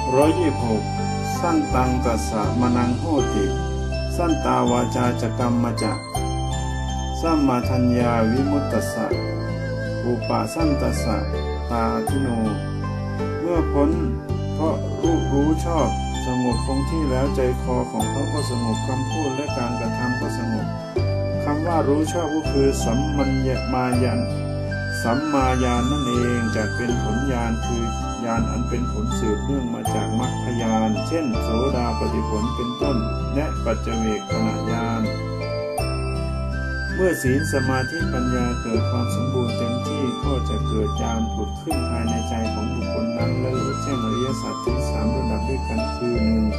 126สั้นตังตัสสะมนังโหติสั้นตาวาจาจกรรมมาจะสัมมาทัญญาวิมุตตัสสะอุปาสันตัสสะตาทิโนเมื่อพ้นเพราะรู้ชอบสงบคงที่แล้วใจคอของเขาก็สงบคำพูดและการกระทำก็สงบคำว่ารู้ชอบก็คือสัมมาญาณนั่นเองจะเป็นผลญาณคือญาณอันเป็นผลสืบเนื่องมาจากมรรคญาณเช่นโสดาปัตติผลเป็นต้นและปัจเจเวกขณญาณเมื่อศีลสมาธิปัญญาเกิดความสมบูรณ์เต็มที่ก็จะเกิดญาณผุดขึ้นภายในใจของบุคคลนั้นและรู้แจ้งอริยสัจถึง3ระดับด้วยกันคือ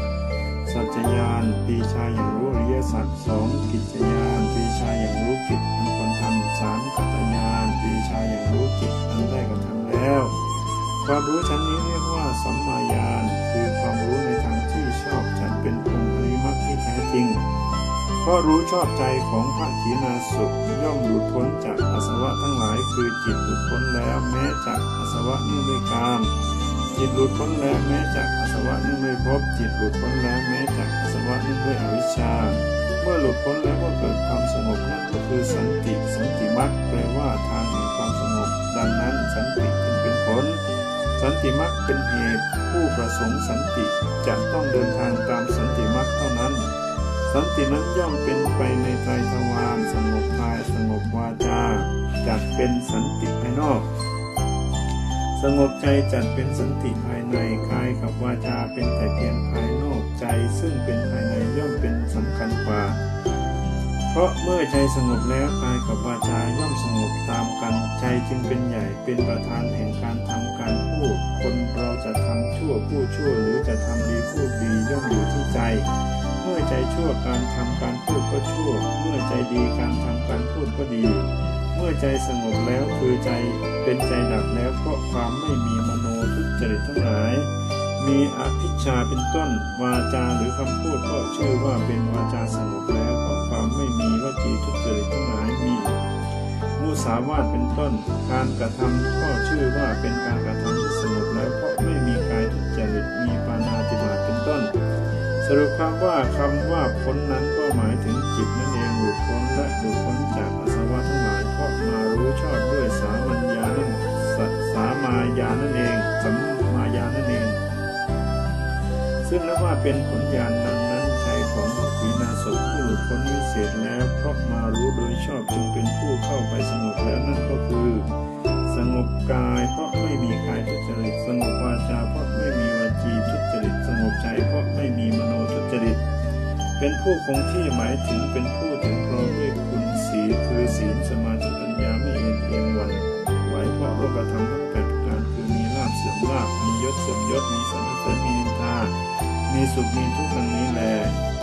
1. สัจจญาณปรีชาอย่างรู้อริยสัจ 2. กิจญาณปรีชาอย่างรู้กิจอันควรทำ 3. กัตตญาณปรีชาอย่างรู้กิจอันได้กระทำแล้วความรู้ชั้นนี้เรียกว่าสัมมาญาณคือความรู้ในทางที่ชอบจัดเป็นองค์อริยมรรคที่แท้จริงเพราะรู้ชอบใจของพระขีณาสพย่อมหลุดพ้นจากอาสวะทั้งหลายคือจิตหลุดพ้นแล้วแม้จากอาสวะเนื่องด้วยกามจิตหลุดพ้นแล้วแม้จากอาสวะเนื่องด้วยภพจิตหลุดพ้นแล้วแม้จากอาสวะเนื่องด้วยอวิชชาเมื่อหลุดพ้นแล้วก็เกิดความสงบนั่นก็คือสันติมรรคแปลว่าทางแห่งความสงบดังนั้นสันติจึงเป็นผลสันติมรรคเป็นเหตุผู้ประสงค์สันติจะต้องเดินทางตามสันติมรรคเท่านั้นสันตินั้นย่อมเป็นไปในไตรทวารสงบกายสงบวาจาจัดเป็นสันติภายนอกสงบใจจัดเป็นสันติภายในกายกับวาจาเป็นแต่เพียงภายนอกใจซึ่งเป็นภายในย่อมเป็นสำคัญกว่าเพราะเมื่อใจสงบแล้วกายกับวาจาย่อมสงบตามกันใจจึงเป็นใหญ่เป็นประธานแห่งการทำการพูดคนเราจะทำชั่วพูดชั่วหรือจะทำดีพูดดีย่อมอยู่ที่ใจเมื่อใจชั่วการทำการพูดก็ชั่วเมื่อใจดีการทำการพูดก็ดีเมื่อใจสงบแล้วคือใจเป็นใจดับแล้วเพราะความไม่มีมโนทุจริตทั้งหลายมีอภิชฌาเป็นต้นวาจาหรือคำพูดก็ชื่อว่าเป็นวาจาสงบแล้วเพราะความไม่มีวจีทุจริตทั้งหลายมีมุสาวาทเป็นต้นการกระทำก็ชื่อว่าเป็นการกระทำที่สงบแล้วเพราะไม่มีกายทุจริตมีปาณาติบาตเป็นต้นสรุปความว่าคำว่าพ้นนั้นก็หมายถึงจิตนั่นเองหลุดพ้นและหลุดพ้นจากอาสวะทั้งหลายเพราะมารู้ชอบด้วยสามัญญานั่นสามาญาณนั่นเองสัมมาญาณนั่นเองซึ่งนับว่าเป็นผลญาณนั้นใจของขีณาสพผู้หลุดพ้นวิเศษแล้วเพราะมารู้โดยชอบจึงเป็นผู้เข้าไปสงบแล้วนั่นก็คือสงบกายเพราะไม่มีกายทุจริตสงบวาจาเพราะไม่มีวจีทุจริตสงบใจเพราะไม่มีมโนทุจริตเป็นผู้คงที่หมายถึงเป็นผู้ถึงพร้อมด้วยคุณศีลคือศีลสมาธิปัญญาไม่เอ็นเอียงหวั่นไหวเพราะโลกธรรมทั้ง8ประการคือมีลาภเสื่อมลาภมียศเสื่อมยศมีสรรเสริญมีนินทามีสุขมีทุกข์ดังนี้แล